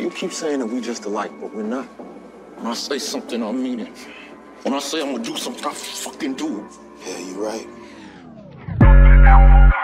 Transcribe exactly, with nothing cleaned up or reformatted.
You keep saying that we just alike, but we're not. When I say something, I mean it. When I say I'm gonna do something, I fucking do it. Yeah, you're right.